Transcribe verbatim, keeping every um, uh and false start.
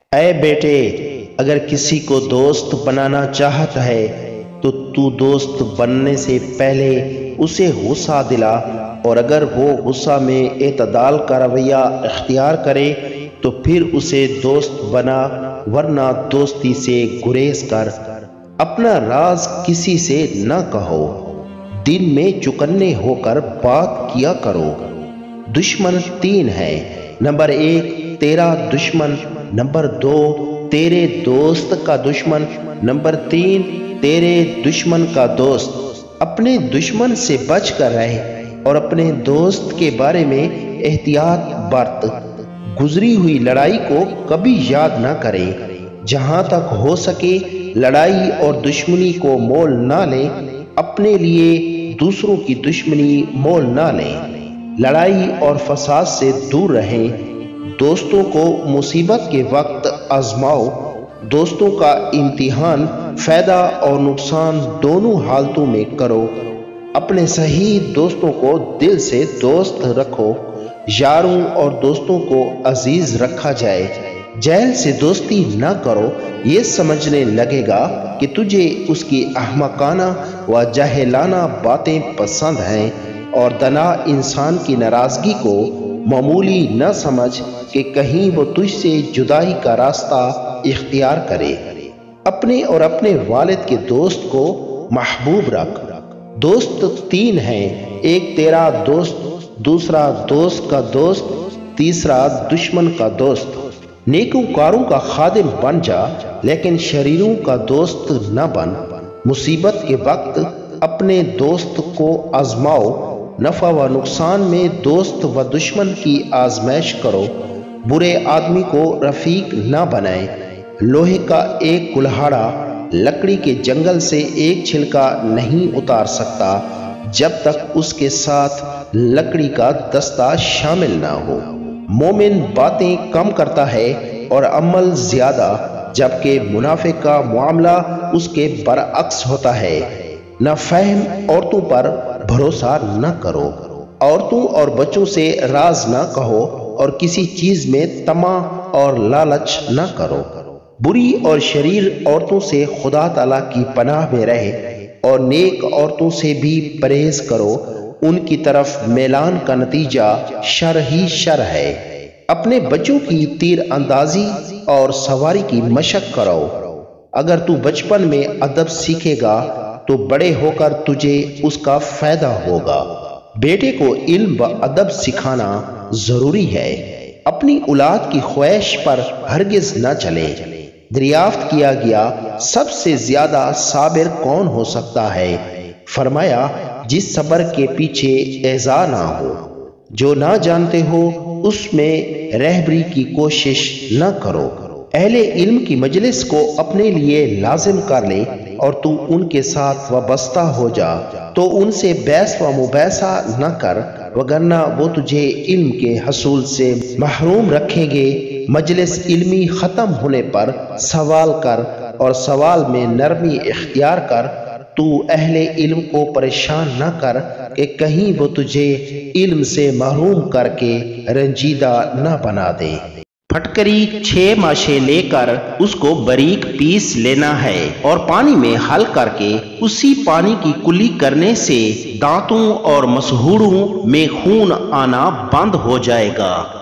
اے بیٹے، اگر کسی کو دوست بنانا چاہتا ہے تو تو دوست بننے سے پہلے اسے غصہ دلا، اور اگر وہ غصہ میں اعتدال کا رویہ اختیار کرے تو پھر اسے دوست بنا، ورنہ دوستی سے گریز کر۔ اپنا راز کسی سے نہ کہو، دن میں چکنے ہو کر بات کیا کرو۔ دشمن تین ہیں، نمبر ایک تیرا دشمن، نمبر دو تیرے دوست کا دشمن، نمبر تین تیرے دشمن کا دوست۔ اپنے دشمن سے بچ کر رہ اور اپنے دوست کے بارے میں احتیاط برت۔ گزری ہوئی لڑائی کو کبھی یاد نہ کرے۔ جہاں تک ہو سکے لڑائی اور دشمنی کو مول نہ لیں، اپنے لیے دوسروں کی دشمنی مول نہ لیں۔ لڑائی اور فساد سے دور رہیں۔ دوستوں کو مصیبت کے وقت آزماؤ۔ دوستوں کا امتحان فائدہ اور نقصان دونوں حالتوں میں کرو۔ اپنے صحیح دوستوں کو دل سے دوست رکھو۔ یاروں اور دوستوں کو عزیز رکھا جائے۔ جہل سے دوستی نہ کرو، یہ سمجھنے لگے گا کہ تجھے اس کی احمقانہ و جاہلانہ باتیں پسند ہیں، اور دنا انسان کی ناراضگی کو معمولی نہ سمجھ کہ کہیں وہ تجھ سے جدائی کا راستہ اختیار کرے۔ اپنے اور اپنے والد کے دوست کو محبوب رکھ۔ دوست تین ہیں، ایک تیرا دوست، دوسرا دوست کا دوست، تیسرا دشمن کا دوست۔ نیکوکاروں کا خادم بن جا، لیکن شریروں کا دوست نہ بن۔ مصیبت کے وقت اپنے دوست کو آزماؤ۔ نفع و نقصان میں دوست و دشمن کی آزمائش کرو۔ برے آدمی کو رفیق نہ بنائیں۔ لوہے کا ایک کلہاڑا لکڑی کے جنگل سے ایک چھلکا نہیں اتار سکتا جب تک اس کے ساتھ لکڑی کا دستہ شامل نہ ہو۔ مومن باتیں کم کرتا ہے اور عمل زیادہ، جبکہ منافق کا معاملہ اس کے برعکس ہوتا ہے۔ نہ فہم عورتوں پر بھروسہ نہ کرو۔ عورتوں اور بچوں سے راز نہ کہو، اور کسی چیز میں طمع اور لالچ نہ کرو۔ بری اور شریر عورتوں سے خدا تعالیٰ کی پناہ میں رہے، اور نیک عورتوں سے بھی پرہیز کرو۔ ان کی طرف میلان کا نتیجہ شر ہی شر ہے۔ اپنے بچوں کی تیر اندازی اور سواری کی مشق کرو۔ اگر تو بچپن میں ادب سیکھے گا تو بڑے ہو کر تجھے اس کا فائدہ ہوگا۔ بیٹے کو علم و ادب سکھانا ضروری ہے۔ اپنی اولاد کی خواہش پر ہرگز نہ چلے۔ دریافت کیا گیا، سب سے زیادہ صابر کون ہو سکتا ہے؟ فرمایا، جس صبر کے پیچھے ایذا نہ ہو۔ جو نہ جانتے ہو اس میں رہبری کی کوشش نہ کرو۔ اہل علم کی مجلس کو اپنے لیے لازم کر لے، اور تو ان کے ساتھ وابستہ ہو جا۔ تو ان سے بحث و مباحثہ نہ کر، وگرنہ وہ تجھے علم کے حصول سے محروم رکھیں گے۔ مجلس علمی ختم ہونے پر سوال کر، اور سوال میں نرمی اختیار کر۔ تو اہل علم کو پریشان نہ کر کہ کہیں وہ تجھے علم سے محروم کر کے رنجیدہ نہ بنا دے۔ پھٹکری چھ ماشے لے کر اس کو باریک پیس لینا ہے، اور پانی میں حل کر کے اسی پانی کی کلی کرنے سے دانتوں اور مسہوڑوں میں خون آنا بند ہو جائے گا۔